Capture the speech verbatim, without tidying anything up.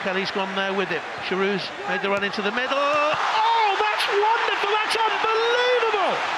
Kelly's gone there with it. Giroud's made the run into the middle. Oh, that's wonderful! That's unbelievable!